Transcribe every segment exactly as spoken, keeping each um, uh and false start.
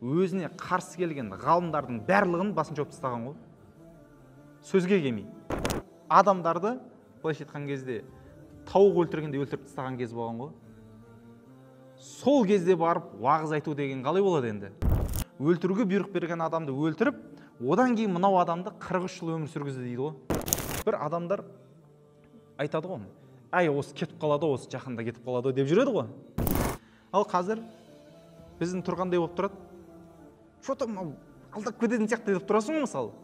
өзіне қарсы келген ғалымдардың барлығын басын жауып тастаған ғой. Сөзге келмей. Адамдарды былайша айтқан кезде тауық өлтіргенде өлтіріп тастаған кез болған ғой. Сол кезде барып уағыз айту деген қалай болады енді? Өлтіруге бұйрық берген адамды өлтіріп, одан кейін мынау адамды қырық үш жыл өмір сүргізді дейді ғой. Бір адамдар айтады ғой, ай осы кетіп қалады, осы жақында кетіп қалады деп жүреді ғой. Ал қазір біздің тұрғандай болып тұрады. Что-то алдап кететін сияқты деп тұрасың ғой мысалы.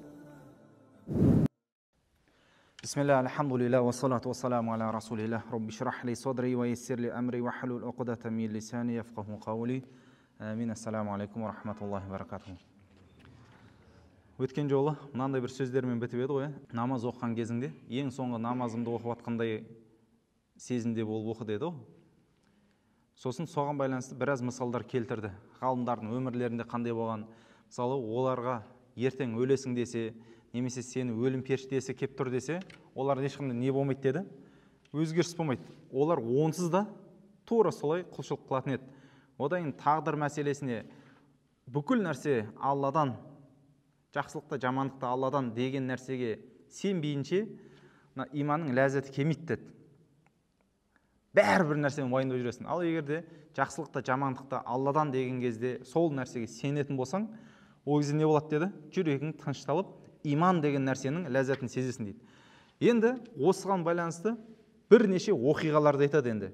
Бисмилlah, алхамдулилlah, ва салату ва саламу аля расулилlah, робби шрах ли садри ва яссир ли амри ва халул уқдатам мин лисани яфқаху қаули. Амин. Ассаламу алейкум ва рахматуллахи ва баракатуху. Өткен жолы мынандай бір сөздермен бітіп еді ғой. Намаз оқыған кезіңде ең соңғы намазымды оқып атқандай сезімде болып оқы деді ғой. Сосын соған байланысты біраз мысалдар келтірді. Ғалымдардың өмірлерінде қандай болған, мысалы оларға ертең өлесің десе, немесе сені өлім періштесі кеп тұр десе, олар ешқандай не болмайды деді, өзгеріс болмайды. Олар онсыз да тура солай құлшылық қылатын еді. Одан тағдыр мәселесіне бүкіл нәрсе Алладан, жақсылықта жамандықта Алладан деген нәрсеге сенбейінше иманның ләззаты кемейді деді. Бәрібір нәрсені уайымдап жүресің. Ал егер де жақсылықта жамандықта Алладан деген кезде сол нәрсеге сенетін болсаң, ол кезде не болады деді? Жүрегің тынышталып, иман деген нәрсенің ләззатын сезесің дейді. Енді осыған байланысты бірнеше оқиғаларды айтады енді.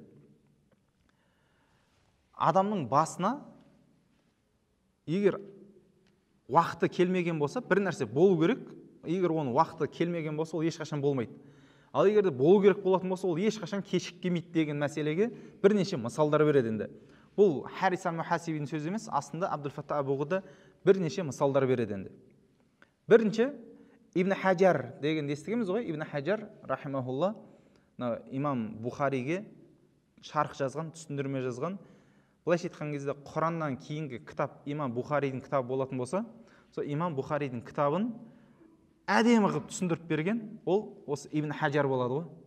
Адамның басына егер уақыты келмеген болса, бір нәрсе болу керек. Егер оның уақыты келмеген болса, ол ешқашан болмайды. Ал егер де болу керек болатын болса, ол ешқашан кешік келмейді деген мәселеге бірнеше мысалдар береді енді. Бұл Харис аль-Мухасибидің сөзі емес, астында Абдул-Фаттах аб-Буғда бірнеше мысалдар береді енді. Бірінші, Ибн Хаджар деген естігеміз ғой. Ибн Хаджар рахимахулла имам Бухариге шарх жазған, түсіндірме жазған. Былайша айтқан кезде Құраннан кейінгі кітап имам Бухаридің кітабы болатын болса, сол имам Бухаридің кітабын әдемі қылып түсіндіріп берген, ол осы Ибн Хаджар болады ғой.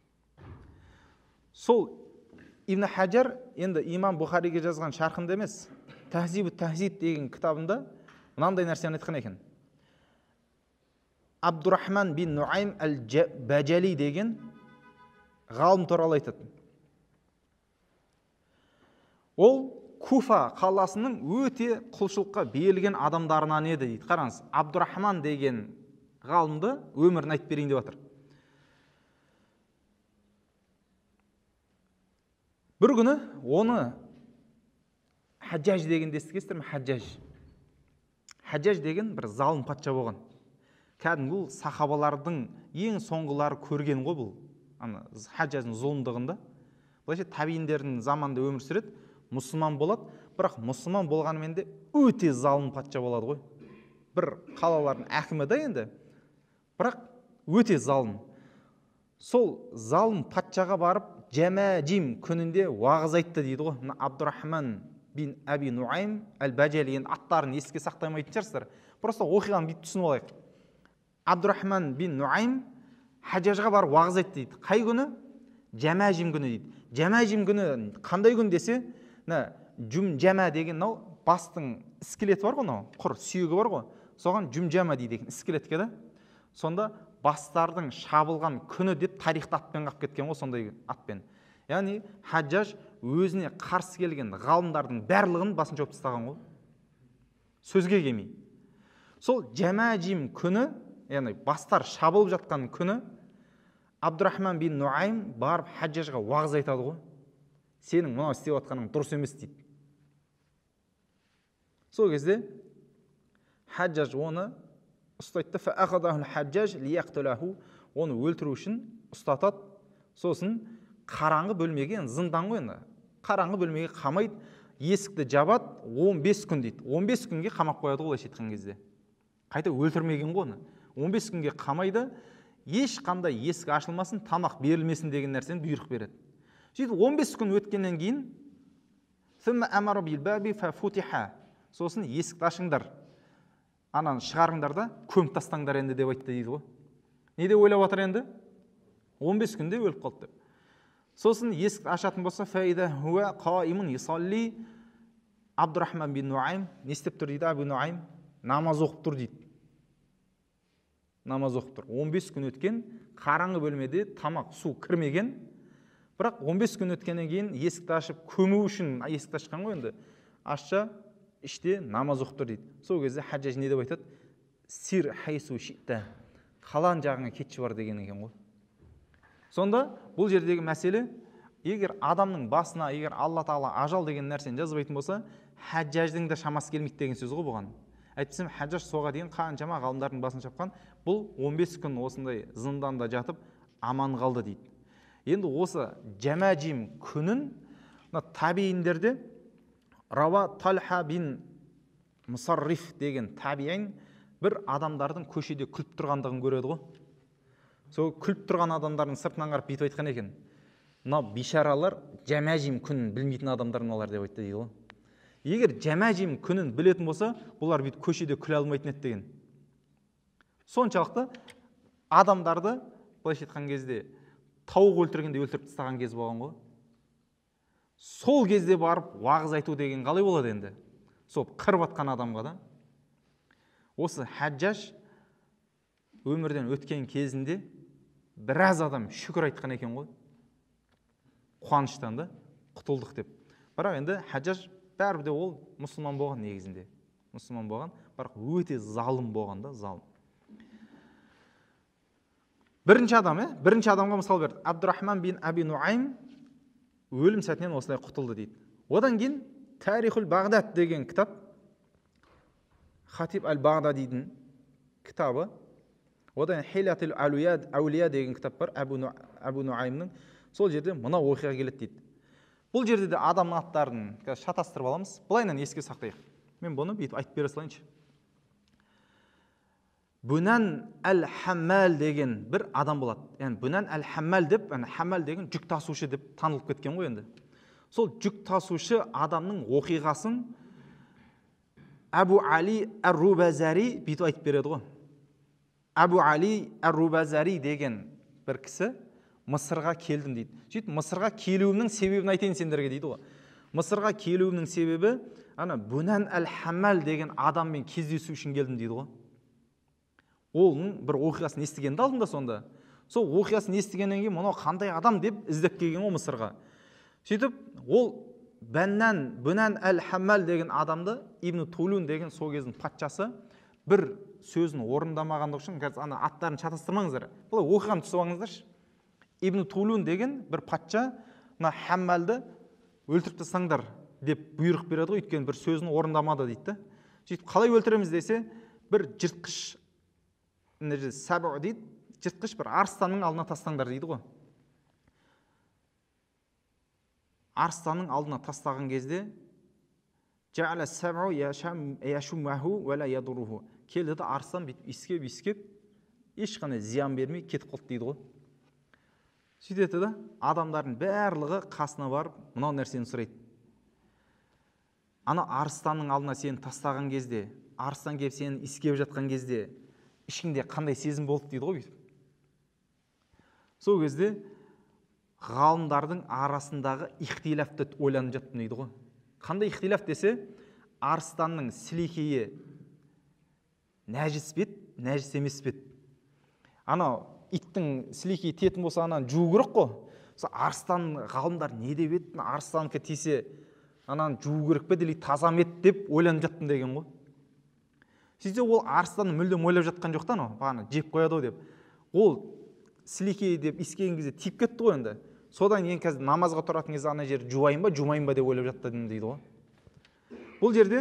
Сол Ибн Хаджар енді имам Бухариге жазған шархында емес, Тахзибу Тахзиб деген кітабында мынандай нәрсені айтқан екен. Абдурахман бин Нуайм әл-Бәжали деген ғалым туралы айтады. Ол Куфа қаласының өте құлшылыққа берілген адамдарынан еді дейді. Қараңыз, Абдурахман деген ғалымды өмірін айтып берейін деп жатыр. Бір күні оны Хаджаж деген естігесіздер ме? Хаджаж. Хаджаж деген бір залым патша болған. Кәдімгі бұл сахабалардың ең соңғылары көрген ғой бұл. Хаджаждың зұлымдығында. Былайша табииндердің заманында өмір сүреді, мұсылман болады, бірақ мұсылман болғанымен де өте залым патша болады ғой. Бір қалалардың әкімі да енді, бірақ өте залым. Сол залым патшаға барып, Жәмәжим күнінде уағыз айтты дейді ғой. Абдурахман бин Аби Нуайм әл-Бәжали, енді аттарын еске сақтамайтын шығарсыздар. Просто оқиғаны бүйтіп түсініп алайық. Абдурахман бин Нуайм Хаджажға барып уағыз айтты дейді. Қай күні? Жәмәжим күні дейді. Жәмәжим күні қандай күн десе, Жүмжәмә деген бастың скелеті бар ғой, құр сүйегі бар ғой. Соған Жүмжәмә дейді екен, скелетке да. Сонда бастардың шабылған күні деп тарихта атпен қап кеткен ғой, сондай атпен. Яғни Хаджаж өзіне қарсы келген ғалымдардың барлығын басын жауып тастаған ғой. Сөзге келмей. Сол Жәмәжим күні, яғни бастар шабылып жатқан күні, Абдурахман бин Нуайм барып Хаджажға уағыз айтады ғой. Сенің мынау істеп жатқаның дұрыс емес дейді. Сол кезде Хаджаж оны ұстайды. Фаахадаху Хаджаж лияқтулаху, оны өлтіру үшін ұстатады. Сосын қараңғы бөлмеге, зындан ғой, қараңғы бөлмеге қамайды, есікті жабады, он бес күн дейді. он бес күнге қамап қояды ғой, айтқан кезде. Қайта өлтірмеген ғой оны. он бес күнге қамайды, ешқандай есік ашылмасын, тамақ берілмесін деген нәрсені бұйрық береді. Сөйтіп он бес күн өткеннен кейін сосын есікті ашыңдар, ананы шығарыңдар да көміп тастаңдар енді деп айтты дейді ғой. Не деп ойлап отыр енді? он бес күнде өліп қалды деп. Сосын есікті ашатын болса, Абдурахман бин Нуайм не істеп тұр дейді? Абу Нуайм намаз оқып тұр дейді. Намаз оқып тұр. он бес күн өткен, қараңғы бөлмеде тамақ, су кірмеген. Бірақ он бес күн өткеннен кейін есікті ашып, көму үшін есікті ашқан ғой енді. Ашса, іште намаз оқып тұр дейді. Сол кезде Хаджаж не деп айтады? Сир хайсу шитта. Қалан жағыңа кетші бар деген екен ғой. Сонда бұл жердегі мәселе, егер адамның басына, егер Алла Тағала ажал деген нәрсені жазбайтын болса, Хаджаждың да шамасы келмейді деген сөз ғой бұған. Әйтпесем Хаджаж соға дейін қаншама ғалымдардың басын шапқан, бұл он бес күн осындай зынданда жатып аман қалды дейді. Енді осы Жәмәжим күнін табииндерде Рава Талха бин Мусарриф деген табиин бір адамдардың көшеде күліп тұрғандығын көреді ғой. Сол күліп тұрған адамдардың сыртынан қарап бүйтіп айтқан екен. Мына бишаралар Жәмәжим күнін білмейтін адамдар мыналар деп айтты дейді ғой. Егер Жәмәжим күнін білетін болса, бұлар бүйтіп көшеде күле алмайтын еді деген. Соншалықты адамдарды былайша айтқан кезде тауық өлтіргенде өлтіріп тастаған кез болған ғой. Сол кезде барып уағыз айту деген қалай болады енді? Сол қырып атқан адамға да. Осы Хаджаж өмірден өткен кезінде біраз адам шүкір айтқан екен ғой. Қуаныштан да құтылдық деп. Бірақ енді Хаджаж бәрібір де ол мұсылман болған негізінде. Мұсылман болған, бірақ өте залым болған да, залым. Бірінші адам, е? Бірінші адамға мысал берді. Абдурахман бин Аби Нуайм өлім сәтінен осылай құтылды дейді. Одан кейін Тарихул Бағдад деген кітап, Хатиб әл-Бағдадидің кітабы, одан Хилятул Аулия деген кітап бар, Абу Нуаймның. Сол жерде мына оқиға келеді дейді. Бұл жерде де адамның аттарын шатастырып аламыз. Бұлайынан еске сақтайық. Мен бұны бүйтіп айтып бере салайыншы. Бунан әл-Хаммал деген бір адам болады. Яғни Бунан әл-Хаммал деп, Хаммал деген жүк тасушы деп танылып кеткен ғой енді. Сол жүк тасушы адамның оқиғасын Абу Али әр-Рубазари бүйтіп айтып береді ғой. Абу Али әр-Рубазари деген бір кісі Мысырға келдім дейді. Сөйтіп Мысырға келуімнің себебін айтайын сендерге дейді ғой. Мысырға келуімнің себебі ана Бунан әл-Хаммал деген адаммен кездесу үшін келдім дейді ғой. Оның бір оқиғасын естігенді алдында сонда. Сол оқиғасын естігеннен кейін мынау қандай адам деп іздеп келген ғой Мысырға. Сөйтіп ол Бәннан Бунан әл-Хаммал деген адамды Ибн Тулун деген сол кездің патшасы бір сөзін орындамағандығы үшін, қазір ана аттарын шатастырмаңыздар. Бұл оқиғаны түсіп алыңыздаршы. Ибн Тулун деген бір патша мына Хаммалды өлтіріп тастаңдар деп бұйрық береді ғой, өйткені бір сөзін орындамады дейді. Сөйтіп қалай өлтіреміз десе, бір жыртқыш сабу дейді, жыртқыш бір арыстанның алдына тастаңдар дейді ғой. Арыстанның алдына тастаған кезде жа'ала сабу яшуммаху ва ла ядуруху. Келді де арыстан бүйтіп иіскеп-иіскеп ешқандай зиян бермей кетіп қалды дейді ғой. Сөйтеді да адамдардың барлығы қасына барып мынау нәрсені сұрайды. Ана арыстанның алдына сені тастаған кезде, арыстан келіп сені иіскеп жатқан кезде ішіңде қандай сезім болды дейді ғой. Сол кезде ғалымдардың арасындағы ихтилафты ойланып жаттым дейді ғой. Қандай ихтилаф десе, арыстанның сілекейі нәжіс бет, нәжіс емес бет. Анау иттің сілекейі тетін болса, ананы жуу керек қой. Арыстан ғалымдар не деп еді, арыстанға тисе, ананы жуу керек пе, или таза ма еді деп ойланып жаттым деген ғой. Сөйтсе ол арыстанды мүлдем ойлап жатқан жоқ та, бағана жеп қояды деп. Ол сілекей деп иіскеген кезде тиіп кетті ғой енді. Содан кейін қазір намазға тұратын кезде ана жер жуайын ба, жумайын ба деп ойлап жаттым дейді ғой. Бұл жерде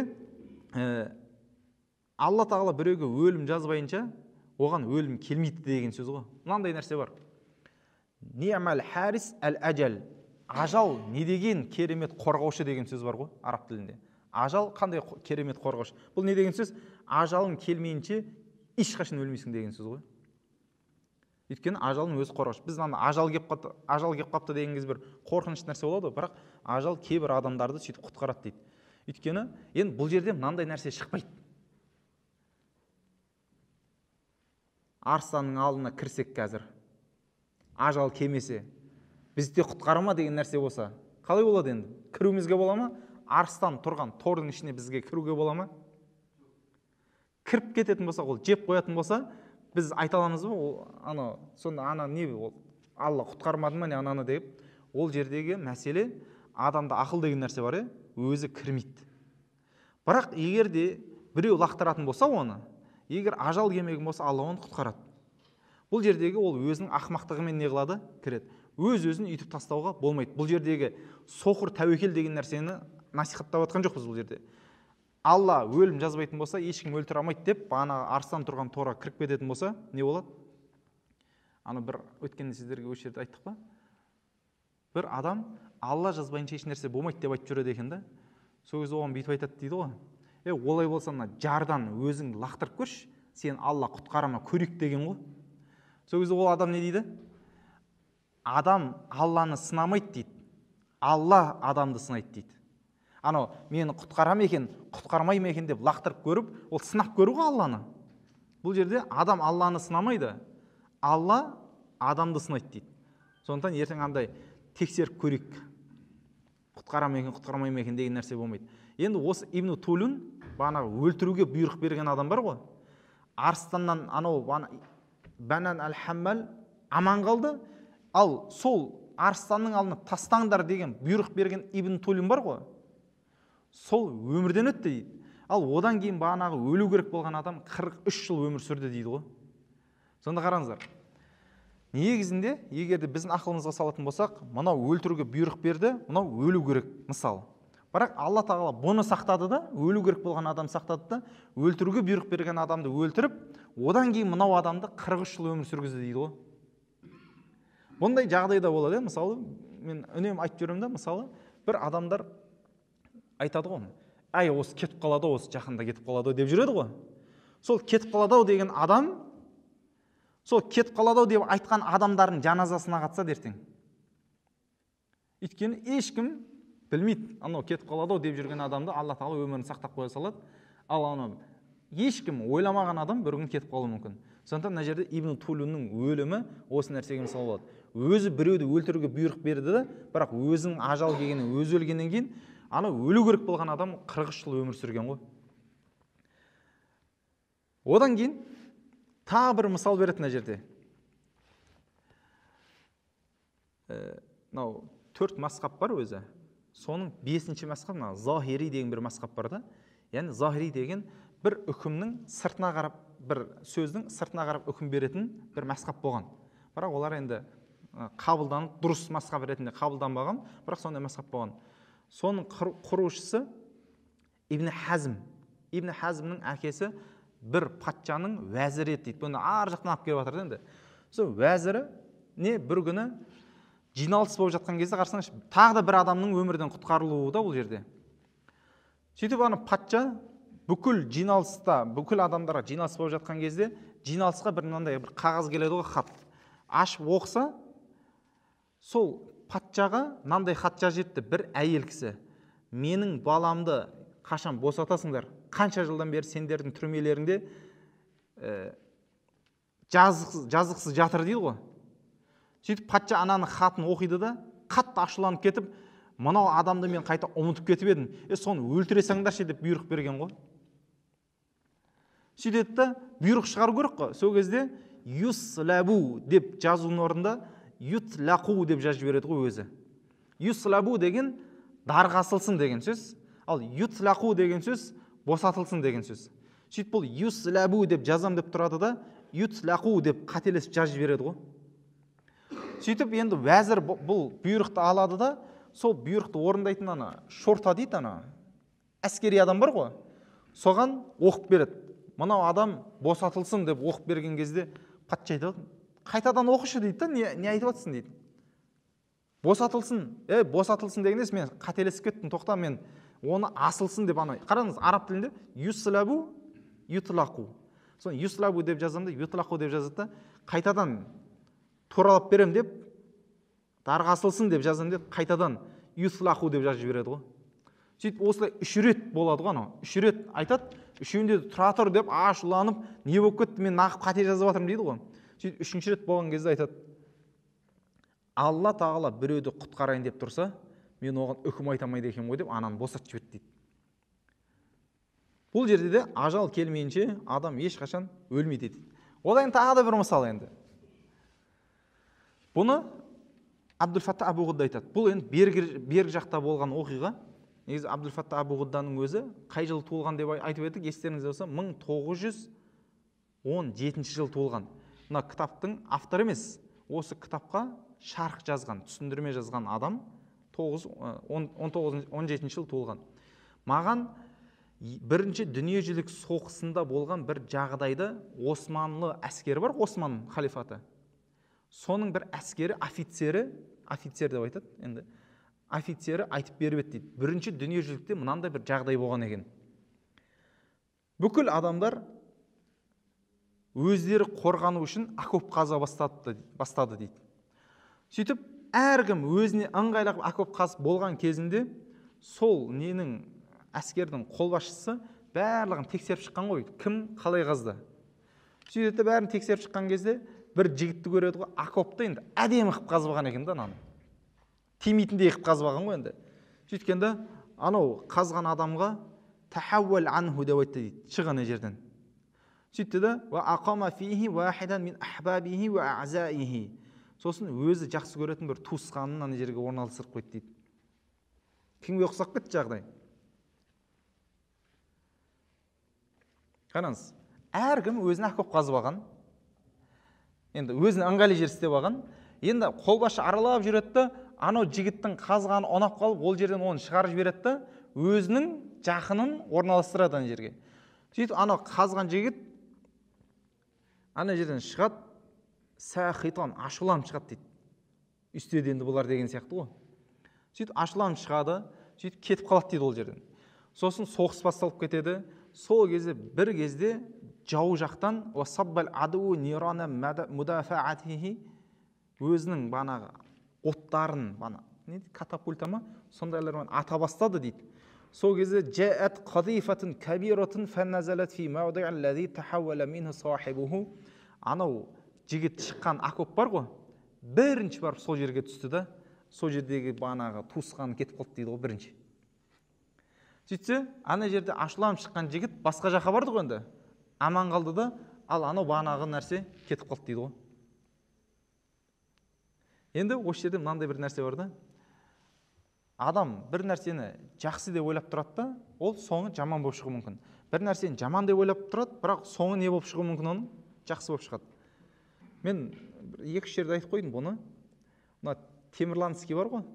Алла Тағала біреуге өлім жазбайынша оған өлім келмейді деген сөз ғой. Мынандай нәрсе бар. Ни'мал харис әл-әжал. Ажал не деген керемет қорғаушы деген сөз бар ғой араб тілінде. Ажал қандай керемет қорғаушы. Бұл не деген сөз? Ажалың келмейінше ешқашан өлмейсің деген сөз ғой. Өйткені ажалың өз қорғаушы. Біз ана ажал келіп қапты, ажал келіп қапты деген кез бір қорқынышты нәрсе болады, бірақ ажал кейбір адамдарды сөйтіп құтқарады дейді. Өйткені енді бұл жерде мынандай нәрсе шықпайды. Арыстанның алдына кірсек қазір, ажал келмесе, бізді құтқарма деген нәрсе болса, қалай болады енді? Кіруімізге бола ма? арыстан тұрған тордың ішіне бізге кіруге бола ма? Кіріп кететін болса, ол жеп қоятын болса, біз айта аламыз ба, ол ана сонда ана не ол Алла құтқармады ма не ананы деп. Ол жердегі мәселе адамда ақыл деген нәрсе бар, е, өзі кірмейді. Бірақ егер де біреу лақтыратын болса оны, егер ажал келмеген болса, Алла оны құтқарады. Бұл жердегі ол өзінің ақымақтығымен не қылады? Кіреді. Өз-өзін үйтіп тастауға болмайды. Бұл жердегі соқыр тәуекел деген нәрсені насихаттап жатқан жоқпыз бұл жерде. Алла өлім жазбайтын болса, ешкім өлтіре алмайды деп, бана арыстан тұрған тора кіріп кететін болса, не болады? Аны бір өткенде сіздерге осы жерде айттық па? Бір адам Алла жазбайынша еш нәрсе болмайды деп айтып жүреді екен да. Сол кезде оған бүйтіп айтады дейді ғой. Е, олай болса, мына жардан өзің лақтырып көрші, сен Алла құтқарама көрейік деген ғой. Сол кезде ол адам не дейді? Адам Алланы сынамайды дейді. Алла адамды сынайды дейді. Анау мені құтқарам екен, құтқармай ма екен деп лақтырып көріп, ол сынап көру ғой Алланы. Бұл жерде адам Алланы сынамайды, Алла адамды сынайды дейді. Сондықтан ертең андай тексеріп көрейік, құтқарам екен, құтқармай ма екен деген нәрсе болмайды. Енді осы Ибн Тулун бағанағы өлтіруге бұйрық берген адам бар ғой. Арыстаннан анау Банан әл-Хаммал аман қалды. Ал сол арыстанның алдына тастаңдар деген бұйрық берген Ибн Тулун бар ғой. Сол өмірден өтті дейді. Ал одан кейін бағанағы өлу керек болған адам қырық үш жыл өмір сүрді дейді ғой. Сонда қараңыздар. Негізінде, егер де біздің ақылымызға салатын болсақ, мынау өлтіруге бұйрық берді, мынау өлу керек, мысалы. Бірақ Алла тағала бұны сақтады да, өлу керек болған адам сақтады да, өлтіруге бұйрық берген адамды өлтіріп, одан кейін мынау адамды қырық үш жыл өмір сүргізді дейді ғой. Бұндай жағдайда болады, мысалы, мен үнемі айтып жүремін да, мысалы, бір адамдар айтады ғой, ай, осы кетіп қалады, осы жақында кетіп қалады деп жүреді ғой. Сол кетіп қалады деген адам, сол кетіп қалады деп айтқан адамдардың жаназасына қатса ертең. Өйткені ешкім білмейді, анау кетіп қалады деп жүрген адамды Алла тағала өмірін сақтап қоя салады. Ал аны ешкім ойламаған адам бір күн кетіп қалуы мүмкін. Сондықтан мына жерде Ибн Тулунның өлімі осы нәрсеге мысал болады. Өзі біреуді өлтіруге бұйрық берді да, бірақ өзінің ажал келгеннен, өзі өлгеннен кейін ана өлу керек болған адам қырық үш жыл өмір сүрген ғой. Одан кейін тағы бір мысал береді мына жерде. Мынау төрт мазхаб бар өзі. Соның бесінші мазхаб, мына захири деген бір мазхаб бар да. Яғни захири деген бір үкімнің сыртына қарап, бір сөздің сыртына қарап үкім беретін бір мазхаб болған. Бірақ олар енді қабылданып, дұрыс мазхаб ретінде қабылданбаған, бірақ сондай мазхаб болған. Соның құрушысы Ибн Хазм. Ибн Хазмның әкесі бір патшаның уәзірі еді дейді. Бұны ар жақтан алып келіп жатыр енді. Сол уәзірі не бір күні жиналыс болып жатқан кезде қарасаңыз, тағы да бір адамның өмірден құтқарылуы да бұл жерде. Сөйтіп ана патша бүкіл жиналыста, бүкіл адамдарға жиналыс болып жатқан кезде жиналысқа бір мынандай бір қағаз келеді ғой, хат. Ашып оқыса, сол патшаға мынандай хат жазып жіберіпті бір әйел кісі. Менің баламды қашан босатасыңдар? Қанша жылдан бері сендердің түрмелеріңде ә, жазықсыз, жазықсыз жатыр дейді ғой. Сөйтіп патша ананың хатын оқиды да, қатты ашуланып кетіп, мынау адамды мен қайта ұмытып кетіп едім. Е, соны өлтіре салыңдаршы деп бұйрық берген ғой. Сөйтеді да, бұйрық шығару керек қой. Сол кезде юслабу деп жазуының орнында ютлақу деп жазып жібереді ғой өзі. Юслабу деген дарғасылсын деген сөз, ал ютлақу деген сөз босатылсын деген сөз. Сөйтіп бұл юслабу деп жазам деп тұрады да, ютлақу деп қателесіп жазып жібереді ғой. Сөйтіп енді уәзір бұл бұйрықты алады да, сол бұйрықты орындайтын ана шорта дейді, ана әскери адам бар ғой, соған оқып береді. Мынау адам босатылсын деп оқып берген кезде патша айтады, қайтадан оқышы дейді да, не, не айтып жатсың дейді. Босатылсын, е, босатылсын дегенде мен қателесіп кеттім, тоқта, мен оны асылсын деп ана. Қараңыз, араб тілінде юслабу, ютлақу. Соны юслабу деп жазамда, ютлақу деп жазады да, қайтадан туралап берем деп, дарғасылсын деп жазам деп, қайтадан юслақу деп жазып жібереді ғой. Сөйтіп осылай үш рет болады ғой, анау. Үш рет айтады, үшеуінде тұра тұр деп ашуланып, не болып кетті, мен нақып қате жазып жатырмын дейді ғой. Сөйтіп үшінші рет болған кезде айтады, Алла тағала біреуді құтқарайын деп тұрса, мен оған үкім айта алмайды екенмін ғой деп ананы босатып жіберді дейді. Бұл жерде де ажал келмейінше адам ешқашан өлмейді дейді. Одан тағы да бір мысал енді. Бұны Абдул-Фатта Абу-Ғудда айтады. Бұл енді бергі жақта болған оқиға. Негізі Абдул-Фатта Абу-Ғудданың өзі қай жылы туылған деп айтып едік, естеріңізде болса мың тоғыз жүз он жетінші жылы туылған. Мына кітаптың авторы емес, осы кітапқа шарх жазған, түсіндірме жазған адам он жетінші жылы туылған. Маған бірінші дүниежүзілік соғысында болған бір жағдайды, Османлы әскері бар, Осман халифаты. Соның бір әскері, офицері, офицер деп айтады, енді офицері айтып беріп еді дейді. Бірінші дүниежүзілікте мынандай бір жағдай болған екен. Бүкіл адамдар өздері қорғану үшін окоп қаза бастады, бастады дейді. Сөйтіп, әркім өзіне ыңғайлап окоп қазып болған кезінде сол ненің әскердің қолбасшысы барлығын тексеріп шыққан ғой, кім қалай қазды. Сөйтіп, бәрін тексеріп шыққан кезде бір жігітті көреді ғой, окопты енді әдемі қып қазбаған екен да, ананы. Тимейтіндей қып қазбаған ғой енді. Сөйткенде, анау қазған адамға тахауал анху деп айтты дейді, шығаны жерден. Сөйтті де, ва ақама фихи вахидан мин ахбабихи ва азаихи. Сосын өзі жақсы көретін бір туысқанын ана жерге орналастырып қойды дейді. Кімге ұқсап кетті жағдай? Қараңыз, әркім өзіне окоп қазып алған. Енді өзіне ыңғайлы жер істеп алған. Енді қолбасшы аралап жүреді, анау жігіттің қазғаны ұнап қалып, ол жерден оны шығарып жібереді, өзінің жақынын орналастырады ана жерге. Сөйтіп, анау қазған жігіт ана жерден шығады, сәхитан, ашуланып шығады дейді. Үстеді енді бұлар деген сияқты ғой. Сөйтіп, ашуланып шығады, сөйтіп кетіп қалады дейді ол жерден. Сосын соғыс басталып кетеді. Сол кезде бір кезде жау жақтан уасаббал аду нирана мудафаатихи өзінің банағы оттарын, бана не катапульта ма, сондайлармен ата бастады дейді. Сол кезде жаат қадифатун кабиратун фанназалат фи мауди аллази тахаввала минху сахибуху. Анау жігіт шыққан окоп бар ғой, бірінші барып сол жерге түсті да, сол жердегі банағы туысқаны кетіп қалды дейді ғой бірінші. Сөйтсе, ана жерде ашуланып шыққан жігіт басқа жаққа барды ғой енді. Аман қалды да, ал анау банағы нәрсе кетіп қалды дейді ғой. Енді осы жерде мынандай бір нәрсе бар да. Адам бір нәрсені жақсы деп ойлап тұрады да, ол соңы жаман болып шығуы мүмкін. Бір нәрсені жаман деп ойлап тұрады, бірақ соңы не болып шығуы мүмкін, оның жақсы болып шығады. Мен екі-үш жерде айтып қойдым бұны. Мына Темірланский бар ғой.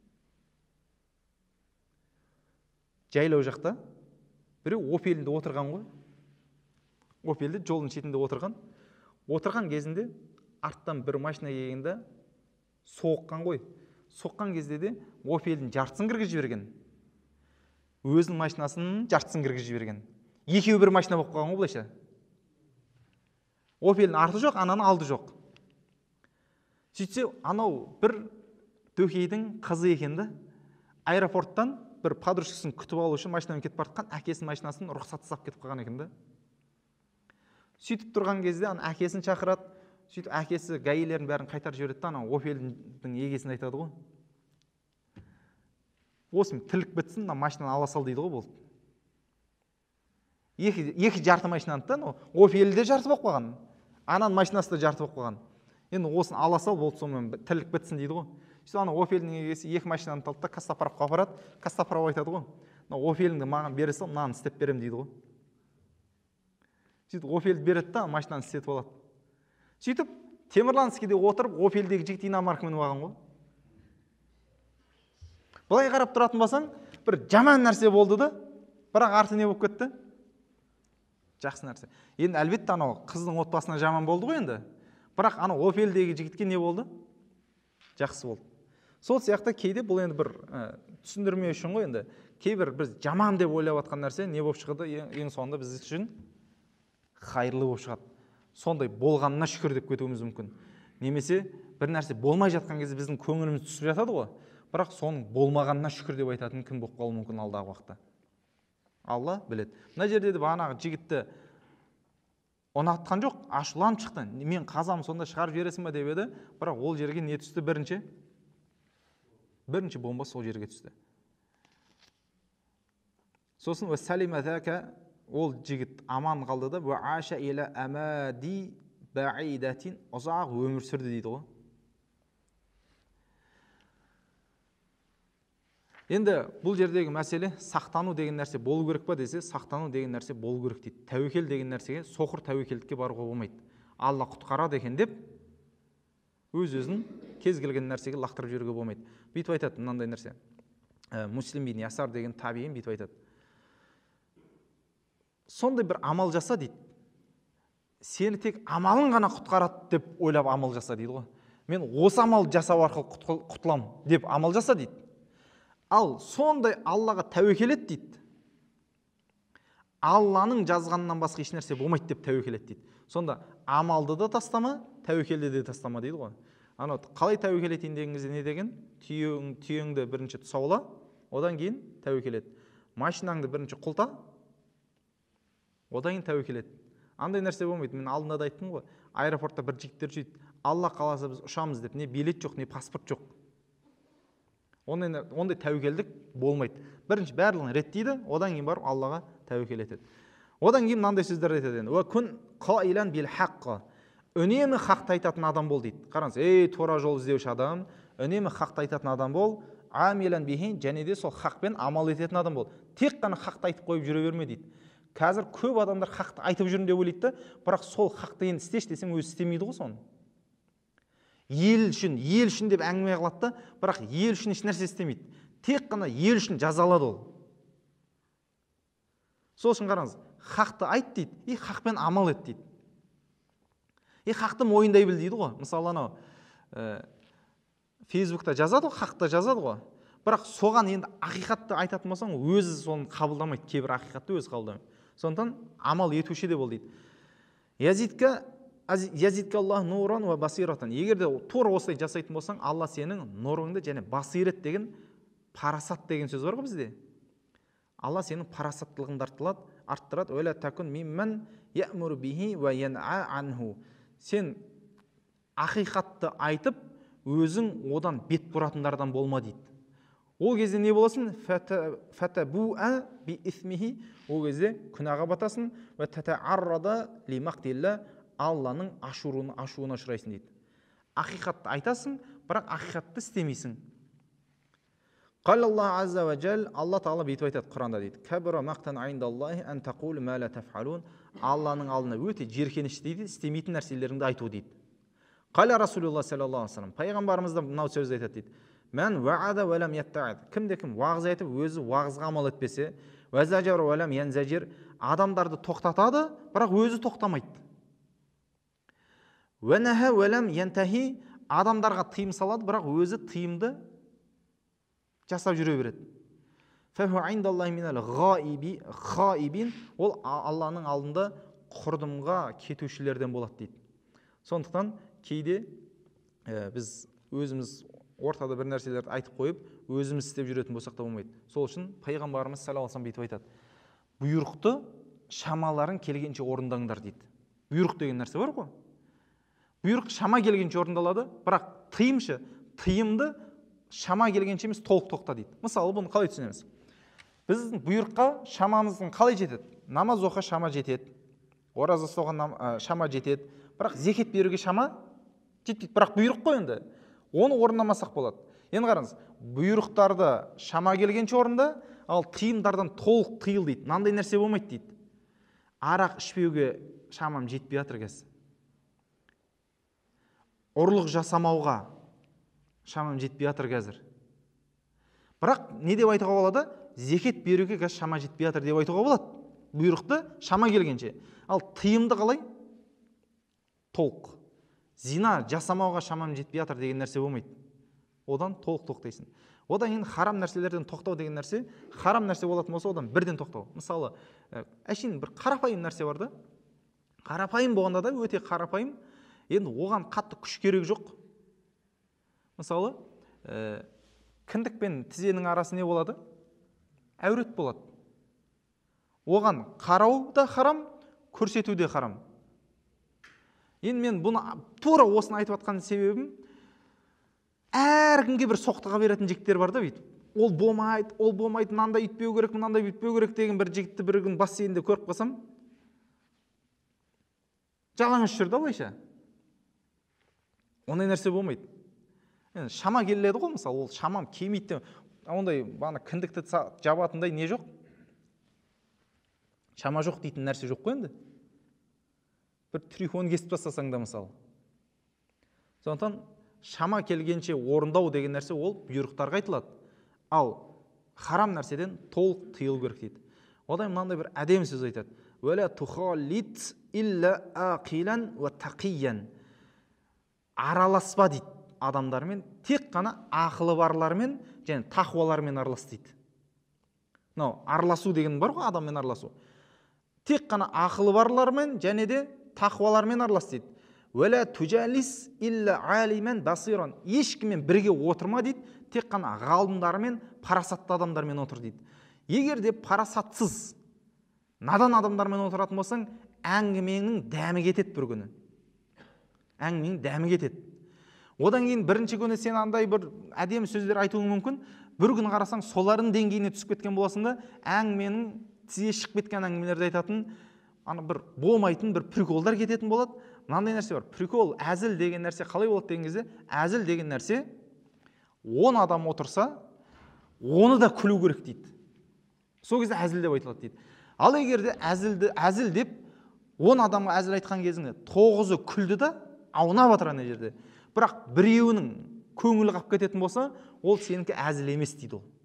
Жайлау жақта біреу опелінде отырған ғой. Опелде жолдың шетінде отырған. Отырған кезінде арттан бір машина келгенде соққан ғой. Соққан кезде де опелдің жартысын кіргізіп жіберген. Өзінің машинасының жартысын кіргізіп жіберген. Екеуі бір машина болып қалған ғой былайша. Опелдің арты жоқ, ананың алды жоқ. Сөйтсе, анау бір дөкейдің қызы екенді, аэропорттан бір подружкасын күтіп алу үшін машинамен кетіп бара жатқан, әкесінің машинасын рұқсатсыз алып кетіп қалған екен да. Сөйтіп тұрған кезде ана әкесін шақырады. Сөйтіп әкесі гаилердің бәрін қайтарып жібереді, ана опелдің егесін айтады ғой. Осы тілік бітсін, мына машинаны ала сал дейді ғой, болды. Екі, екі жарты машинаны да, опелі де жарты болып қалған. Ананың машинасы да жарты болып қалған. Енді осын ала сал, болды, сонымен тілік бітсін дейді ғой. Сөйтіп ана опелдің егесі екі машинаны талды да Кастаправқа апарады. Кастаправ айтады ғой. Опеліңді маған бере сал, мынаны істеп берем дейді ғой. Сөйтіп опелді береді да, машинаны істетіп алады. Сөйтіп Темірланскийде отырып, опелдегі жігіт иномарка мініп алған ғой. Былай қарап тұратын болсаң, бір жаман нәрсе болды да, бірақ арты не болып кетті? Жақсы нәрсе. Енді әлбетте анау қыздың отбасына жаман болды ғой енді. Бірақ анау опелдегі жігітке не болды? Жақсы болды. Сол сияқты кейде бұл енді бір түсіндірме үшін ғой енді. Кейбір біз жаман деп ойлап жатқан нәрсе не болып шығады? Ең соңында біз үшін хайырлы болып шығады. Сондай болғанына шүкір деп кетуіміз мүмкін. Немесе бір нәрсе болмай жатқан кезде біздің көңіліміз түсіп жатады ғой. Бірақ соның болмағанына шүкір деп айтатын кім болып қалуы мүмкін алдағы уақытта. Алла біледі. Мына жерде де бағанағы жігітті ұнатқан жоқ, ашуланып шықты. Мен қазам сонда шығарып жібересің бе деп еді, бірақ ол жерге не түсті бірінші? Бірінші бомба сол жерге түсті. Сосын ва салима зака, ол жігіт аман қалды да, ва аша иля амади баидатин, ұзақ өмір сүрді дейді ғой. Енді бұл жердегі мәселе сақтану деген нәрсе болу керек па десе, сақтану деген нәрсе болу керек дейді. Тәуекел деген нәрсеге, соқыр тәуекелдікке баруға болмайды. Алла құтқарады екен деп өз-өзін кез келген нәрсеге лақтырып жіберуге болмайды. Бүйтіп айтады мынандай нәрсе. Муслим бин Ясар деген табиин бүйтіп айтады. Сондай бір амал жаса дейді. Сені тек амалың ғана құтқарады деп ойлап амал жаса дейді ғой. Мен осы амал жасау арқылы құтылам деп амал жаса дейді. Ал сондай Аллаға тәуекел ет дейді. Алланың жазғанынан басқа еш нәрсе болмайды деп тәуекел ет дейді. Сонда амалды да тастама, тәуекелді де тастама дейді ғой. Ана қалай тәуекел етейін деген кезде не деген? Түйең, түйеңді бірінші тұсаула, одан кейін тәуекел ет. Машинаңды бірінші құлта, одан кейін тәуекел ет. Андай нәрсе болмайды. Мен алдында да айттым ғой. Аэропортта бір жігіттер жүреді. Алла қаласа біз ұшамыз деп, не билет жоқ, не паспорт жоқ. Ондай, ондай тәуекелдік болмайды. Бірінші барлығын реттейді, одан кейін барып Аллаға тәуекел етеді. Одан кейін мынандай сөздер айтады. Ва күн қаилан бил хаққа. Үнемі хақты айтатын адам бол дейді. Қараңыз, ей тура жол іздеуші адам, үнемі хақты айтатын адам бол, амилан бихи, және де сол хақпен амал ететін адам бол. Тек қана хақты айтып қойып жүре берме дейді. Қазір көп адамдар хақты айтып жүрін деп ойлайды да, бірақ сол хақты енді істеш десең өзі істемейді ғой соны. Ел үшін, ел үшін деп әңгіме қылады да, бірақ ел үшін еш нәрсе істемейді. Тек қана ел үшін жазалады ол. Сол үшін қараңыз, хақты айт дейді, и хақпен амал ет дейді. И хақты мойындай біл дейді ғой. Мысалы анау ә, Фейсбукта жазады ғой, хақты жазады ғой. Бірақ соған енді ақиқатты айтатын болсаң, өзі соны қабылдамайды, кейбір ақиқатты өзі қабылдамайды. Сондықтан амал етуші де бол дейді. Язидка Язидка Аллах нуран ва басиратан. Егер де тура осылай жасайтын болсаң, Алла сенің нұрыңды және басирет деген парасат деген сөз бар ғой бізде. Алла сенің парасаттылығыңды арттырады, арттырады. Уәла такун мимман я'муру бихи ва ян'a анху. Сен ақиқатты айтып, өзің одан бет бұратындардан болма дейді. Ол кезде не боласың? Фатабу'a би исмихи. Ол кезде күнәға батасың. Ва татa'аррада ли мақтилла. Алланың ашуына, ашуына ұшырайсың дейді. Ақиқатты айтасың, бірақ ақиқатты істемейсің. Қалаллаху азза ва жал, Алла тағала бүйтіп айтады Құранда дейді. Кабира мақтан айндаллахи ан тақулу ма ла таф'алун. Алланың алдына өте жеркенішті дейді, істемейтін нәрселеріңді айту дейді. Қала Расулуллах саллаллаху алейхи ва саллям, пайғамбарымыз да мынау сөзді айтады дейді. Мән ваада ва лам яттa'ид. Кімде кім уағыз айтып, өзі уағызға амал етпесе, ва зажар ва лам янзажир, адамдарды тоқтатады, бірақ өзі тоқтамайды. Уәнәһә уәләм янтахи, адамдарға тыйым салады, бірақ өзі тыйымды жасап жүре береді. Фаху айндаллахи минал ғаиби ғаибин, ол Алланың алдында құрдымға кетушілерден болады дейді. Сондықтан кейде ә, біз өзіміз ортада бір нәрселерді айтып қойып, өзіміз істеп жүретін болсақ та болмайды. Сол үшін пайғамбарымыз саллаллаху алейхи ва саллям бүйтіп айтады. Бұйрықты шамаларын келгенше орындаңдар дейді. Бұйрық деген нәрсе бар ғой. Бұйрық шама келгенше орындалады, бірақ тыйымшы, тыйымды шама келгенше емес толық тоқта дейді. Мысалы, бұны қалай түсінеміз? Біздің бұйрыққа шамамыздың қалай жетеді? Намаз оқуға шама жетеді, ораза ұстауға шама жетеді, бірақ зекет беруге шама жетпейді. Бірақ бұйрық қой енді. Оны орындамасақ болады. Енді қараңыз, бұйрықтарды шама келгенше орында, ал тыйымдардан толық тыйыл дейді. Мынандай нәрсе болмайды дейді. Арақ ішпеуге шамам жетпей жатыр қазір. Ұрлық жасамауға шамам жетпей жатыр қазір. Бірақ не деп айтуға болады? Зекет беруге қазір шама жетпей жатыр деп айтуға болады. Бұйрықты шама келгенше. Ал тыйымды қалай? Толық. Зина жасамауға шамам жетпей жатыр деген нәрсе болмайды. Одан толық тоқтайсың. Одан кейін харам нәрселерден тоқтау деген нәрсе, харам нәрсе болатын болса, одан бірден тоқтау. Мысалы, әшейін бір қарапайым нәрсе бар да. Қарапайым болғанда да өте қарапайым. Енді оған қатты күш керек жоқ. Мысалы, ә, кіндік пен тізенің арасы не болады? Әурет болады. Оған қарау да харам, көрсету де харам. Енді мен бұны тура осыны айтып жатқан себебім, әркімге бір соқтыға беретін жігіттер бар да бүйтіп. Ол болмайды, ол болмайды, мынандай үйтпеу керек, мынандай бүйтпеу керек деген бір жігітті бір күн бассейнде көріп қалсам, жалаңаш жүр да былайша. Ондай нәрсе болмайды. Yani шама келеді ғой, мысалы, ол шамам келмейді. Ондай бана кіндікті жабатындай не жоқ? Шама жоқ дейтін нәрсе жоқ қой енді. Бір трихон кесіп тастасаң да мысалы. Сондықтан шама келгенше орындау деген нәрсе ол бұйрықтарға айтылады. Ал харам нәрседен толық тыйылу керек дейді. Одан мынандай бір әдемі сөз айтады. Вәлә тухалит илля ақилан ва тақиян. Араласпа дейді адамдармен, тек қана ақылы барлармен және тақуалармен аралас дейді. Мынау араласу деген бар ғой, адаммен араласу. Тек қана ақылы барлармен және де тақуалармен аралас дейді. Вәлә туджалис илля алимен басиран. Ешкіммен бірге отырма дейді, тек қана ғалымдармен, парасатты адамдармен отыр дейді. Егер де парасатсыз, надан адамдармен отыратын болсаң, әңгіменің дәмі кетеді бір күні. Әңгіменің дәмі кетеді. Одан кейін бірінші күні сен андай бір әдемі сөздер айтуың мүмкін, бір күн қарасаң солардың деңгейіне түсіп кеткен боласың да, әңгіменің тізе шығып кеткен әңгімелерді айтатын, ана бір болмайтын бір приколдар кететін болады. Мынандай нәрсе бар. Прикол, әзіл деген нәрсе қалай болады деген кезде, әзіл деген нәрсе он адам отырса, оны да күлу керек дейді. Сол кезде әзіл деп айтылады дейді. Ал егер де әзілді әзіл деп он адамға әзіл айтқан кезіңде тоғызы күлді да, ауына батыр ана жерде. Бірақ біреуінің көңілі қап кететін болса, ол сенікі әзіл емес дейді ол.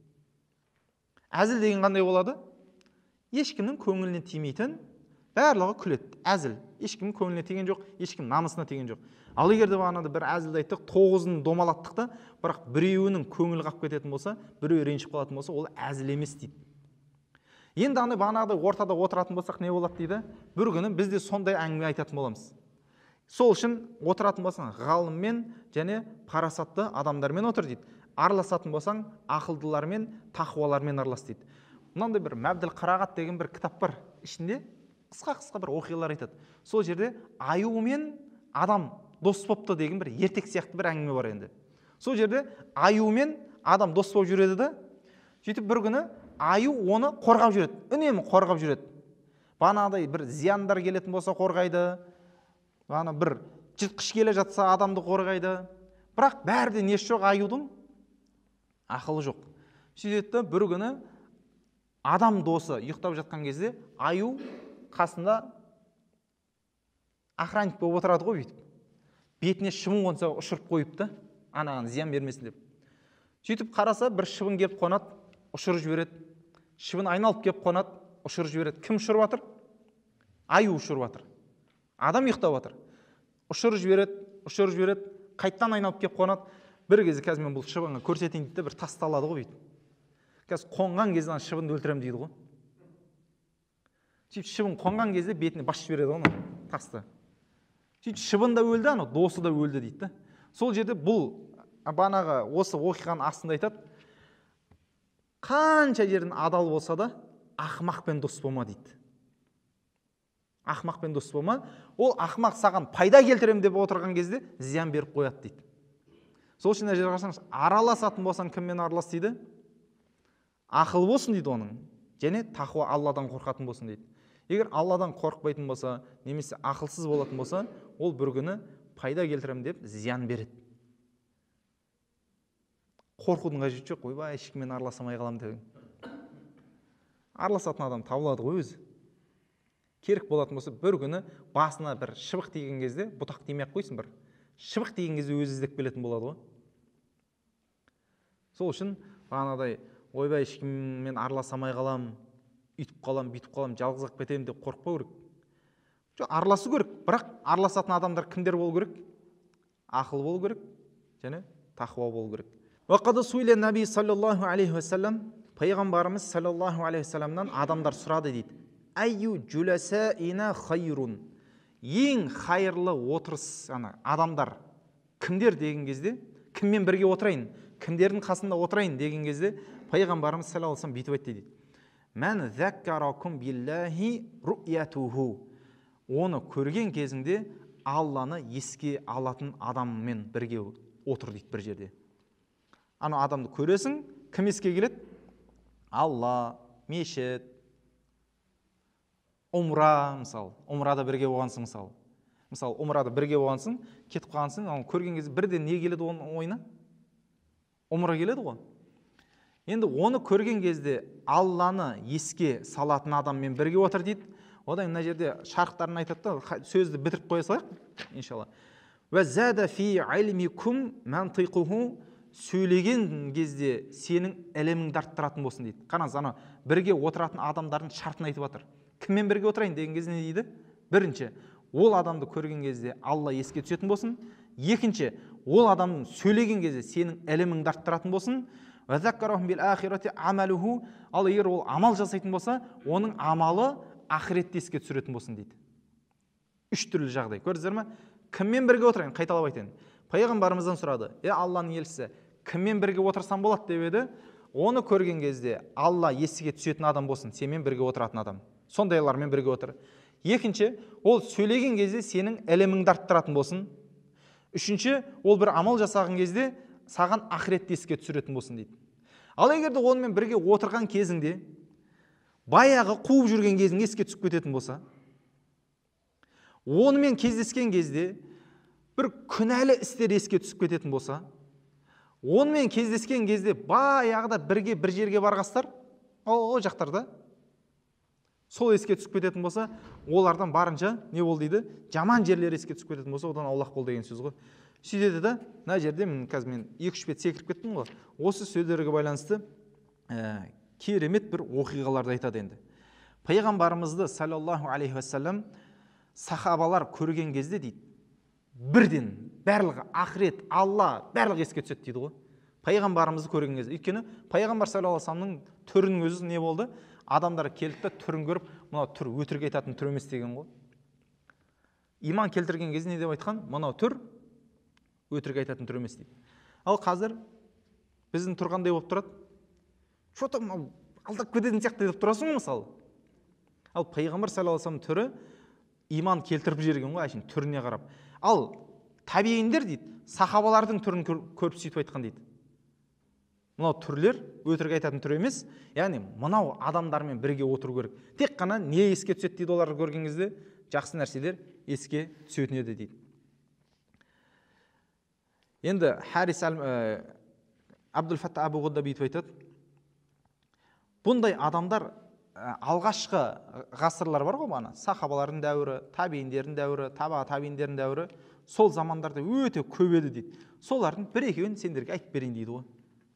Әзіл деген қандай болады? Ешкімнің көңіліне тимейтін, барлығы күледі. Әзіл. Ешкімнің көңіліне тиген жоқ, ешкім намысына тиген жоқ. Ал егер де бағанада бір әзілді айттық, тоғызын домалаттық та, бірақ біреуінің көңілі қап кететін болса, біреу ренжіп қалатын болса, ол әзіл емес дейді. Енді аны бағанағыдай ортада отыратын болсақ не болады дейді? Бір күні біз де сондай әңгіме айтатын боламыз. Сол үшін отыратын болсаң ғалыммен және парасатты адамдармен отыр дейді. Араласатын болсаң ақылдылармен, тақуалармен аралас дейді. Мынандай бір Мәбділ Қарағат деген бір кітап бар. Ішінде қысқа-қысқа бір оқиғалар айтады. Сол жерде аю мен адам дос болыпты деген бір ертек сияқты бір әңгіме бар енді. Сол жерде аю мен адам дос болып жүреді да, сөйтіп бір күні аю оны қорғап жүреді, үнемі қорғап жүреді. Бағанағыдай бір зияндар келетін болса қорғайды, бағана бір жыртқыш келе жатса адамды қорғайды. Бірақ бәрде несі жоқ аюдың? Ақылы жоқ. Сөйтеді бір күні адам досы ұйықтап жатқан кезде аю қасында охранник болып отырады ғой бүйтіп. Бетіне шыбын қонса ұшырып қойыпты, анаған зиян бермесін деп. Сөйтіп қараса бір шыбын келіп қонады, ұшырып жібереді. Шыбын айналып келіп қонады, ұшырып жібереді. Кім ұшырып жатыр? Аю ұшырып жатыр. Адам ұйықтап жатыр. Ұшырып жібереді, ұшырып жібереді, қайттан айналып келіп қонады. Бір кезде қазір мен бұл шыбынға көрсетейін дейді, бір тасты алады ғой бүйтіп. Қазір қонған кезде шыбынды өлтіремін дейді ғой. Сөйтіп шыбын қонған кезде бетіне басып жібереді оны тасты. Сөйтіп шыбын да өлді, ана досы да өлді дейді. Сол жерде бұл банаға осы оқиғаның астында айтады, қанша жерден адал болса да ақымақпен дос болма дейді. Ақымақпен дос болма, ол ақымақ саған пайда келтірем деп отырған кезде зиян беріп қояды дейді. Сол үшін жерге қарасаңыз, араласатын болсаң кіммен аралас дейді? Ақыл болсын дейді оның, және тақуа Алладан қорқатын болсын дейді. Егер Алладан қорықпайтын болса, немесе ақылсыз болатын болса, ол бір күні пайда келтірем деп зиян береді. Қорқудың қажеті жоқ, ойбай, ешкіммен араласамай қалам деген. Араласатын адам табылады ғой өзі. Керек болатын болса, бір күні басына бір шыбық тиген кезде, бұтақ тимей-ақ қойсын бір. Шыбық тиген кезде өзі іздеп келетін болады ғой. Сол үшін бағанадай ойбай, ешкіммен араласамай қалам, үйтіп қалам, бүйтіп қалам, жалғыз ақ кетемін деп қорықпау керек. Жоқ, араласу керек, бірақ араласатын адамдар кімдер болу керек? Ақыл болу керек және тақуа болу керек. Уақады суйле Наби саллаллаху алейхи вассалам, пайғамбарымыз саллаллаху алейхи вассаламнан адамдар сұрады дейді. Айю джуласаина хайрун. Ең хайырлы отырыс адамдар кімдер деген кезде, кіммен бірге отырайын, кімдердің қасында отырайын деген кезде, пайғамбарымыз саллаллаху алейхи вассалам бүйтіп айтты дейді. Мән зәккаракум биллахи ру'ятуху. Оны көрген кезіңде Алланы еске алатын адаммен бірге отыр дейді бір жерде. ана адамды көресің, кім еске келеді? Алла, мешіт, умра, мысалы, умрада бірге болғансың, мысалы. Мысалы, умрада бірге болғансың, кетіп қалғансың, оны көрген кезде бірден не келеді оның ойына? Умра келеді ғой. Енді оны көрген кезде Алланы еске салатын адаммен бірге отыр дейді. Одан мына жерде шарықтарын айтады да, сөзді бітіріп қоя салайық, иншалла. Ва зада фи илмикум мантиқуху, сөйлеген кезде сенің іліміңді арттыратын болсын дейді. Қараңыз, ана бірге отыратын адамдардың шартын айтып жатыр. Кіммен бірге отырайын деген кезде не дейді? Бірінші, ол адамды көрген кезде Алла еске түсетін болсын. Екінші, ол адамның сөйлеген кезде сенің іліміңді арттыратын болсын. Ва заккарахум бил ахирати амалуху, ал егер ол амал жасайтын болса, оның амалы ақиретте еске түсіретін болсын дейді. Үш түрлі жағдай. Көрдіңіздер ме? Кіммен бірге отырайын? Қайталап айтайын. Пайғамбарымыздан сұрады: "Е Алланың елшісі, кіммен бірге отырсам болады?" деп еді. Оны көрген кезде Алла еске түсетін адам болсын, сенімен бірге отыратын адам. Сондайлармен бірге отыр. Екінші, ол сөйлеген кезде сенің іліміңді арттыратын болсын. Үшінші, ол бір амал жасаған кезде саған ақиретте еске түсіретін болсын дейді. Ал егер де онымен бірге отырған кезіңде баяғы қуып жүрген кезің еске түсіп кететін болса, онымен кездескен кезде бір күнәлі істер еске түсіп кететін болса, онымен кездескен кезде баяғыда бірге бір жерге барғастар, о жақтарда, сол еске түсіп кететін болса, олардан барынша не бол дейді? Жаман жерлер еске түсіп кететін болса, одан аулақ бол деген сөз ғой. Сөйтеді да, мына жерде мен қазір мен екі-үш бет секіріп кеттім ғой. Осы сөздерге байланысты ә, керемет бір оқиғаларды айтады енді. Пайғамбарымызды саллаллаху алейхи уассалам сахабалар көрген кезде дейді, бірден барлығы ақирет, Алла барлығы еске түседі дейді ғой. Пайғамбарымызды көрген кезде. Өйткені пайғамбар саллаллаху алейхи уассаламның түрінің өзі не болды? Адамдар келді де түрін көріп, мынау түр өтірік айтатын түр емес деген ғой. Иман келтірген кезде не деп айтқан? Мынау түр өтірік айтатын түр емес дейді. Ал қазір біздің тұрғандай болып тұрады. Что-то алдап кететін сияқты деп тұрасың ғой, мысалы. Ал пайғамбар саллаллаху алейхи уассалам түрі иман келтіріп жерген ғой, әшейін түріне қарап. Ал табииндер дейді, сахабалардың түрін көріп сөйтіп айтқан дейді. Мынау түрлер өтірік айтатын түр емес, яғни мынау адамдармен бірге отыру керек. Тек қана не еске түседі дейді оларды көрген кезде? Жақсы нәрселер еске түсетін еді дейді. Енді Харис Абдул-Фатта Абу-Ғудда бүйтіп айтады. Бұндай адамдар алғашқы ғасырлар бар ғой, бана сахабалардың дәуірі, табииндердің дәуірі, таба табииндердің дәуірі, сол замандарда өте көп еді дейді. Солардың бір екеуін сендерге айтып берейін дейді ғой.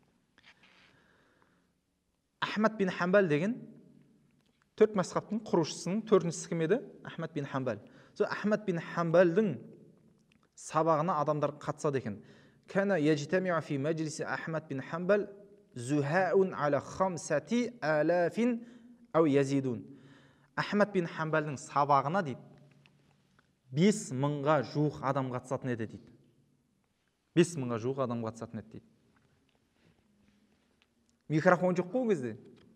Ахмад бин Хамбал деген төрт мазхабтың құрушысының төртіншісі кім еді? Ахмад бин Хамбал. Сол Ахмад бин Хамбалдың сабағына адамдар қатысады екен. Кана яжтамиу фи маджлиси Ахмад бин Хамбал зухаун аля хамсати алафин ау язидун. Ахмад бин Хамбалдың сабағына дейді, бес мыңға жуық адам қатысатын еді дейді. бес мыңға жуық адам қатысатын еді дейді. Микрофон жоқ қой кезде.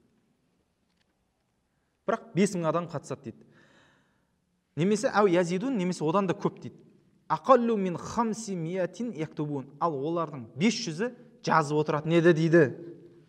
Бірақ бес мың адам қатысады дейді. Немесе ау язидун, немесе одан да көп дейді. Ақаллу мин хамси миятин яктубун. Ал олардың бес жүзі жазып отыратын еді дейді.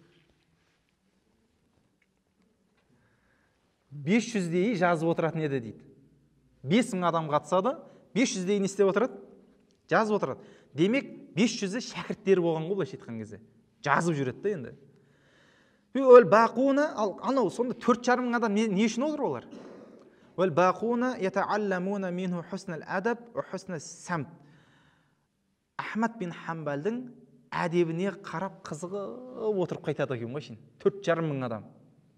бес жүздей жазып отыратын еді дейді. бес мың адам қатысады, бес жүздей не істеп отырады? Жазып отырады. Демек, бес жүзі шәкірттері болған ғой, былайша айтқан кезде. Жазып жүреді да енді. Өл бақуна, анау сонда төрт жарым мың адам не, не үшін отыр олар? Өл бақуна ятаалламуна минху хуснал адаб ва хуснас самт. Ахмад бин Хамбалдың әдебіне қарап қызығып отырып қайтады екен ғой шын. төрт жарым мың адам.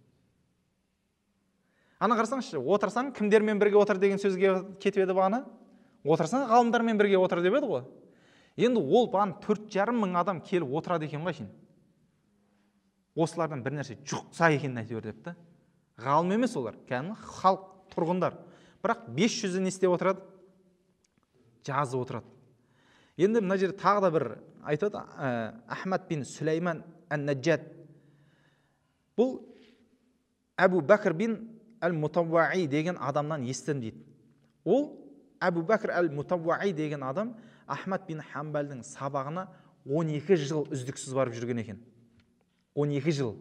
Ана қарасаңызшы, отырсаң кімдермен бірге отыр деген сөзге кетіп еді бағана? Отырсаң ғалымдармен бірге отыр деп еді ғой. Енді ол бағана төрт жарым мың адам келіп отырады екен ғой шын. Осылардан бір нәрсе жұқса екен әйтеуір депті. Ғалым емес олар, кәдімгі халық, тұрғындар. Бірақ бес жүзі не істеп отырады? Жазып отырады. Енді мына жерде тағы да бір айтады, Ахмад бин Сүлейман ан-Наджад. Бұл Әбу Бәкір бин әл-Мутавваи деген адамнан естідім дейді. Ол Әбу Бәкір әл-Мутавваи деген адам Ахмад бин Хамбалдың сабағына он екі жыл үздіксіз барып жүрген екен. он екі жыл.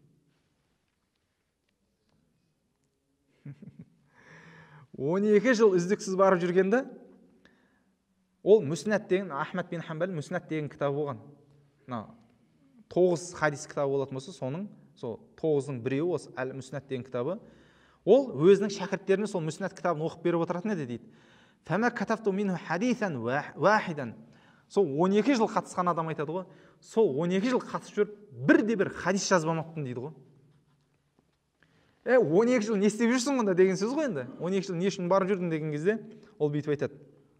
он екі жыл үздіксіз барып жүргенде, ол Мүснәд деген, Ахмад бин Хамбал Мүснәд деген кітабы болған. тоғыз хадис кітабы болатын болса, соның сол тоғыздың біреуі осы Әл-Мүснәд деген кітабы. Ол өзінің шәкірттеріне сол Мүснәд кітабын оқып беріп отыратын еді дейді. Фәмә катафту минху хадисан вахидан. Сол он екі жыл қатысқан адам айтады ғой. Сол он екі жыл қатысып жүріп, бірде бір хадис жазбамаппын дейді ғой. Е, он екі жыл не істеп жүрсің мұнда деген сөз ғой енді. он екі жыл не үшін барып жүрдің деген кезде, ол бүйтіп айтады.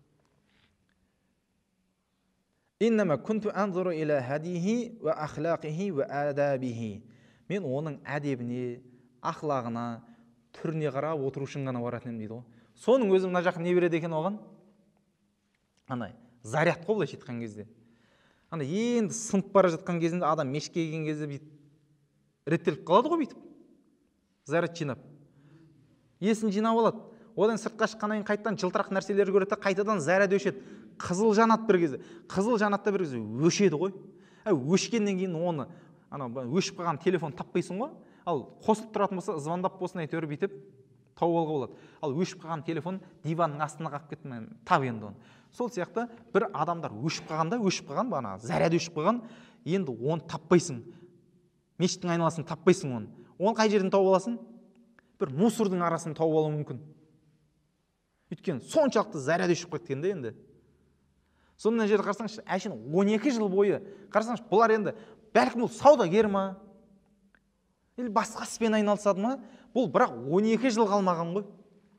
Иннама кунту анзуру иля хадихи ва ахлақихи ва адабихи. Мен оның әдебіне, ахлағына, түріне қарап отыру үшін ғана баратын едім дейді ғой. Соның өзі мына жақын не береді екен оған? Андай заряд қой, былайша айтқан кезде. Андай енді сынып бара жатқан кезінде адам мешітке келген кезде бүйтіп реттеліп қалады ғой бүйтіп. Заряд жинап. Есін жинап алады. Одан сыртқа шыққаннан кейін қайтадан жылтырақ нәрселер көреді, қайтадан заряд өшеді. Қызыл жанат бір кезде. Қызыл жанатта бір кезде өшеді ғой. Ә, өшкеннен кейін оны ана өшіп қалған телефон таппайсың ғой. Ал қосылып тұратын болса, звондап болсын әйтеуір бүйтіп тауып алуға болады. Ал өшіп қалған телефон диванның астына қалып кетті, тап енді оны. Сол сияқты бір адамдар өшіп қалғанда, өшіп қалған, бана заряд өшіп қалған, енді оны таппайсың. Мешіттің айналасын таппайсың оны. Оны қай жерден тауып аласың? Бір мусордың арасын тауып алу мүмкін. Өйткені соншалықты заряд өшіп кеткенде енді. Сонымен жерде қарасаңызшы, әшейін он екі жыл бойы қарасаңызшы, бұлар енді бәлкім ол саудагер ма? Или басқа іспен айналысады ма? Бұл бірақ он екі жыл қалмаған ғой.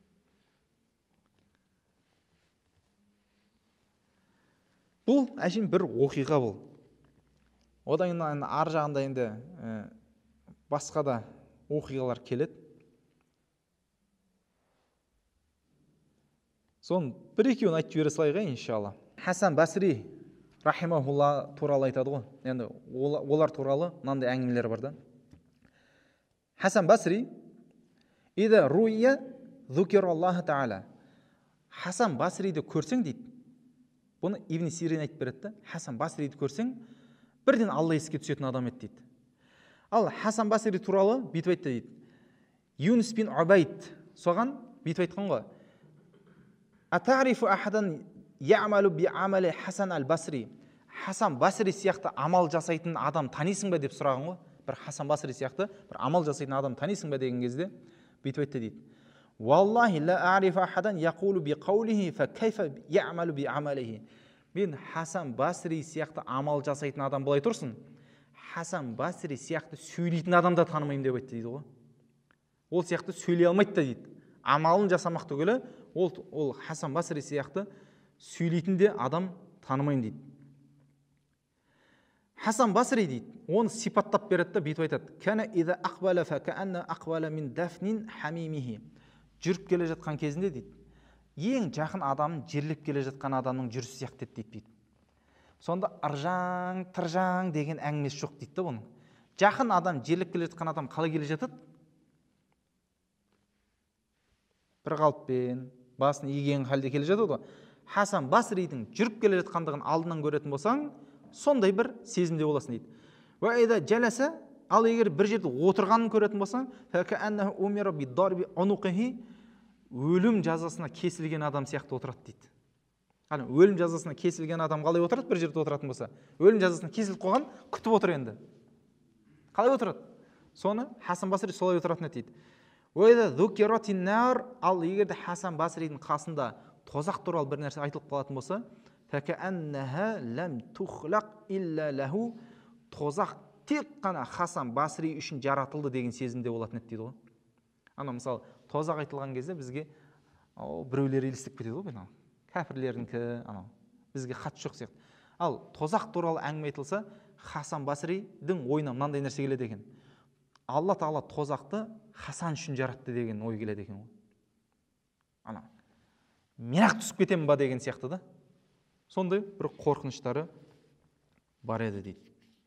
Бұл әшейін бір оқиға бұл. Одан кейін ар жағында енді басқа да оқиғалар келеді. Соны бір-екеуін айтып жібере салайық, иншалла. Хасан Басри рахимахулла туралы айтады ғой. Енді олар туралы мынандай әңгімелер бар да. Хасан Басри ида руия зукираллаху таала. Хасан Басриді көрсең дейді. Бұны Ибн Сирин айтып береді. Хасан Басриді көрсең, бірден Алла еске түсетін адам еді дейді. Ал Хасан Басри туралы бүйтіп айтты дейді. Юнус бин Убайд соған бүйтіп айтқан ғой. Атарифу ахадан я'малу би амали Хасан аль-Басри. Хасан Басри сияқты амал жасайтын адам танисың ба деп сұраған ғой. Бір Хасан Басри сияқты бір амал жасайтын адам танисың ба деген кезде бүйтіп айтты дейді. Валлахи ла а'рифу ахадан яқулу би қаулихи фа кайфа я'малу би амалихи. Мен Хасан Басри сияқты амал жасайтын адам былай тұрсын. Хасан Басри сияқты сөйлейтін адамда танымаймын деп айтты дейді ғой. Ол сияқты сөйлей алмайды да дейді. Амалын жасамақ түгілі, ол, ол Хасан Басри сияқты сөйлейтін де адам танымаймын дейді. Хасан Басри дейді, оны сипаттап береді да бүйтіп айтады. Кана иза ақбала фа каанна ақбала мин дафнин хамимихи. Жүріп келе жатқан кезінде дейді, ең жақын адамын жерлеп келе жатқан адамның жүрісі сияқты еді дейді. Сонда ыржаң, тыржаң деген әңгімесі жоқ дейді да бұның. Жақын адам жерлеп келе жатқан адам қалай келе жатады? Бір қалыппен, басын иген халде келе жатады ғой. Хасан Басридің жүріп келе жатқандығын алдынан көретін болсаң, сондай бір сезімде боласың дейді. Ва ида жаласа, ал егер бір жерде отырғанын көретін болсаң, факааннаху умира бидарби унуқихи, өлім жазасына кесілген адам сияқты отырады дейді. Ана өлім жазасына кесілген адам қалай отырады бір жерде отыратын болса? Өлім жазасына кесіліп қойған, күтіп отыр енді. Қалай отырады? Соны Хасан Басри солай отыратын дейді. Ва ида зукиратин нар, ал егер де Хасан Басридің қасында тозақ туралы бір нәрсе айтылып қалатын болса, факааннаха лам тухлақ илля лаху, тозақ тек қана Хасан Басри үшін жаратылды деген сезімде болатын еді дейді ғой. Ана мысалы тозақ айтылған кезде бізге біреулер елестеп кетеді ғой, бәлкім кәпірлердікі, анау бізге хат жоқ сияқты. Ал тозақ туралы әңгіме айтылса, Хасан Басридің ойына мынандай нәрсе келеді екен. Алла Тағала тозақты Хасан үшін жаратты деген ой келеді екен ғой. Ана мен ақ түсіп кетемін ба деген сияқты да. Сондай бір қорқыныштары бар еді дейді.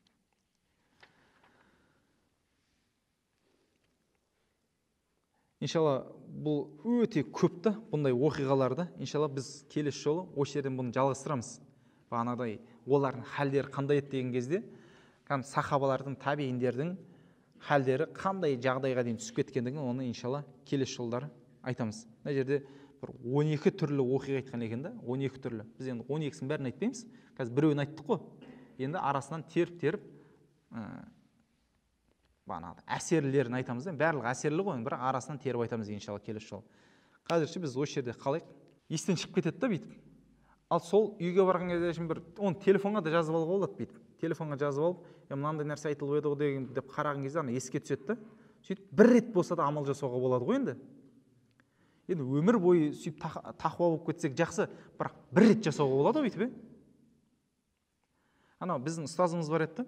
Иншалла, бұл өте көпті бұндай оқиғаларды. Иншалла, біз келесі жолы осы жерден бұны жалғастырамыз. Бағанадай олардың хәлдері қандай еді деген кезде, кәдімгі сахабалардың, табииндердің хәлдері қандай жағдайға дейін түсіп кеткендігін оны иншалла келесі жолдары айтамыз. Мына жерде бір он екі түрлі оқиға айтқан екен да, он екі түрлі. Біз енді он екісінің бәрін айтпаймыз. Қазір біреуін айттық қой. Енді арасынан теріп-теріп бағанағы әсерлерін айтамыз да. Барлығы әсерлі ғой, бірақ арасынан теріп айтамыз иншалла келесі жолы. Қазірше біз осы жерде қалайық? Естен шығып кетеді да бүйтіп. Ал сол үйге барған кезде бір оны телефонға да жазып алуға болады бүйтіп. Телефонға жазып алып, мынандай нәрсе айтылып еді ғой деген деп қараған кезде ана еске түседі да. Сөйтіп бір рет болса да амал жасауға болады ғой енді. Енді өмір бойы сөйтіп тақуа болып кетсек жақсы, бірақ бір рет жасауға болады ғой бүйтіп. Анау біздің ұстазымыз бар еді.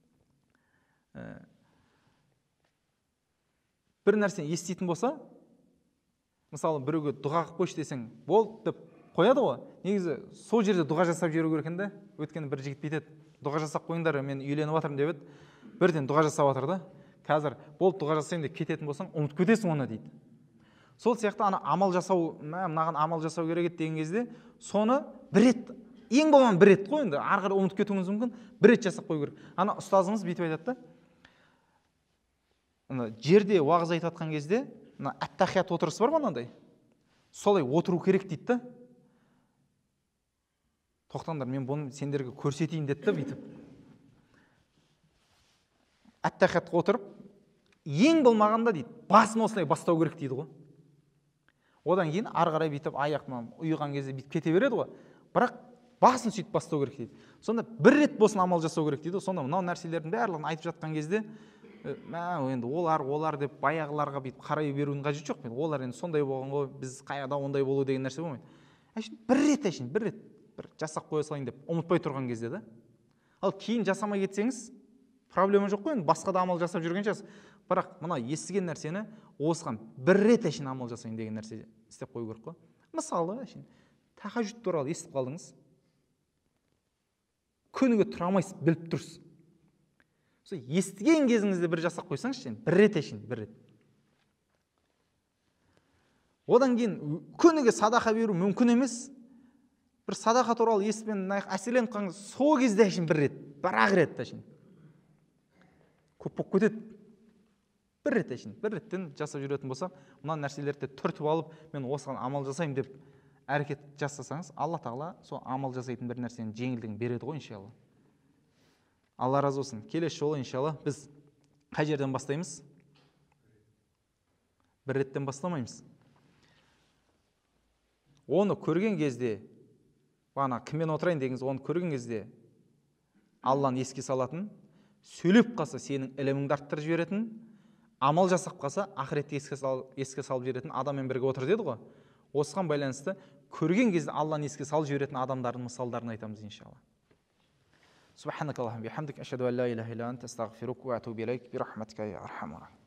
Бір нәрсені еститін болса, мысалы біреуге дұға қылып қойшы десең, болды деп қояды ғой. Негізі сол жерде дұға жасап жіберу керек екен да. Өйткені бір жігіт бүйтеді, дұға жасап қойыңдар, мен үйленіп жатырмын деп еді. Бірден дұға жасап жатыр да. Қазір болды дұға жасаймын деп кететін болсаң, ұмытып кетесің оны дейді. Сол сияқты ана амал жасау, мынаған амал жасау керек еді деген кезде, соны бір рет, ең болмаған бір рет қой енді, ары қарай ұмытып кетуіңіз мүмкін, бір рет жасап қою керек. Ана ұстазымыз бүйтіп айтады да. Ана жерде уағыз айтып жатқан кезде, ана ат-тахият отырысы бар ма мынандай? Солай отыру керек дейді да. Тоқтаңдар, мен бұны сендерге көрсетейін деді да бүйтіп. Ат-тахиятқа отырып, ең болмағанда дейді, басын осылай бастау керек дейді ғой. Одан кейін ары қарай бүйтіп аяқпен ұйыған кезде бүйтіп кете береді ғой. Бірақ басын сөйтіп бастау керек дейді. Сонда бір рет болсын амал жасау керек дейді. Сонда мынау нәрселердің барлығын айтып жатқан кезде, мә енді олар олар деп баяғыларға бүйтіп қарай берудің қажеті жоқ. Олар енді сондай болған ғой, біз қайда ондай болу деген нәрсе болмайды. Әшейін бір рет әшейін бір рет бір жасап қоя салайын деп ұмытпай тұрған кезде да. Ал кейін жасамай кетсеңіз, проблема жоқ қой, енді басқа да амал жасап жүрген шығарсыз. Бірақ мына естіген нәрсені осыған бір рет әшейін амал жасайын деген нәрсе істеп қою керек қой. Мысалы, әшейін тахаджуд туралы естіп қалдыңыз. Күніге тұра алмайсыз, біліп тұрсыз. Сол естіген кезіңізде бір жасап қойсаңыз, бір рет әшейін, бір рет. Одан кейін күніге садақа беру мүмкін емес. Бір садақа туралы естімен әсерленіп қалған, сол кезде әшейін бір рет, бір-ақ рет әшейін. Көп болып кетеді. Бір рет әшейін, бір реттен жасап жүретін болсақ, мына нәрселерді түртіп алып, мен осыған амал жасаймын деп әрекет жасасаңыз, Алла тағала сол амал жасайтын бір нәрсенің жеңілдігін береді ғой иншалла. Алла разы болсын. Келесі жолы иншалла біз қай жерден бастаймыз? Бір реттен бастамаймыз. Оны көрген кезде, бана кіммен отырайын дегеніз, оны көрген кезде Алланы еске салатын, сөйлеп қалса сенің іліміңді арттырып жіберетін, амал жасап қалса ақыретті еске салып, еске салып жіберетін адаммен бірге отыр деді ғой. Осыған байланысты көрген кезде Алланы еске салып жіберетін адамдардың мысалдарын айтамыз иншалла. Субханакаллахумма бихамдик, ашхаду ан ла илаха илля анта, астағфирука ва атубу илейк, бирахматика я архамар рахим.